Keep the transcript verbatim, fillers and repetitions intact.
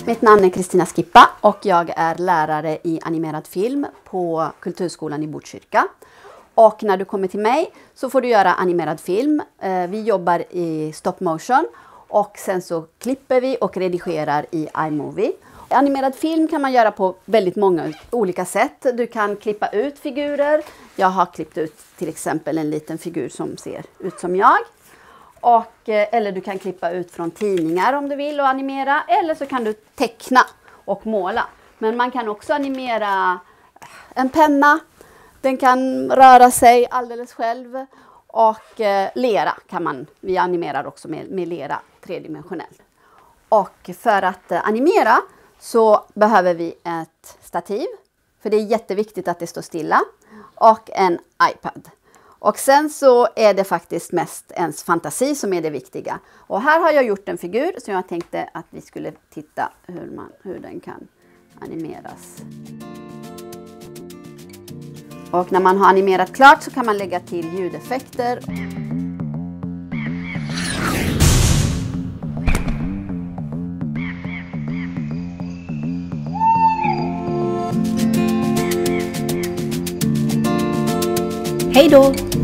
Mitt namn är Kristina Skippa och jag är lärare i animerad film på Kulturskolan i Botkyrka. Och när du kommer till mig så får du göra animerad film. Vi jobbar i stop motion och sen så klipper vi och redigerar i iMovie. Animerad film kan man göra på väldigt många olika sätt. Du kan klippa ut figurer. Jag har klippt ut till exempel en liten figur som ser ut som jag. Och, eller du kan klippa ut från tidningar om du vill och animera. Eller så kan du teckna och måla. Men man kan också animera en penna. Den kan röra sig alldeles själv. Och eh, lera kan man. Vi animerar också med, med lera tredimensionellt. Och för att eh, animera så behöver vi ett stativ. För det är jätteviktigt att det står stilla. Och en iPad. Och sen så är det faktiskt mest ens fantasi som är det viktiga. Och här har jag gjort en figur som jag tänkte att vi skulle titta hur, man, hur den kan animeras. Och när man har animerat klart så kan man lägga till ljudeffekter. Hej då!